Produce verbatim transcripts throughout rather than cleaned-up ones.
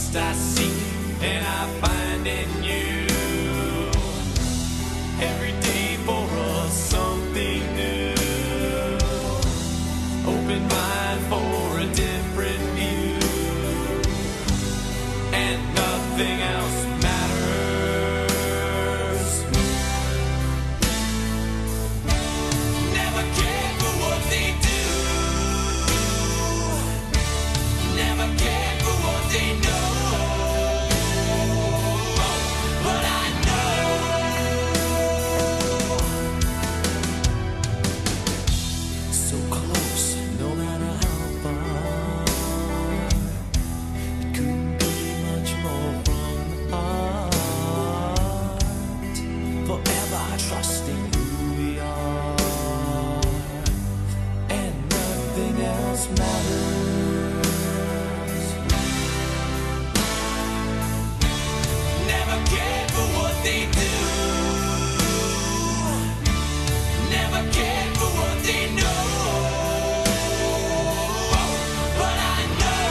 trust I seek and I find in you. Every day for us something new. Open mind for a different view, and nothing else matters. Never care for what they do. Never care for what they know. But I know so close, no matter how far. It couldn't be much more from the heart. Forever trusting who we are, and nothing else matters. Never care for what they do. Never care for what they know. But I know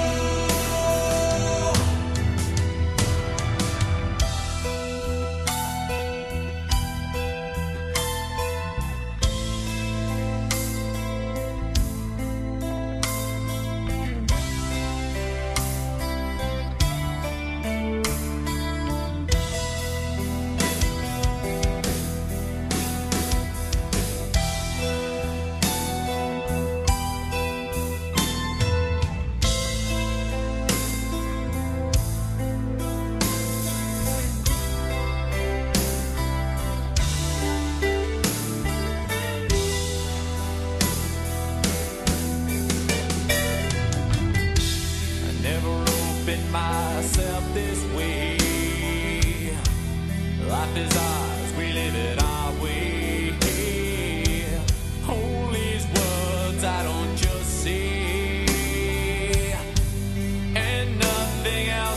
myself this way. Life is ours, we live it our way. Hold these words I don't just say, and nothing else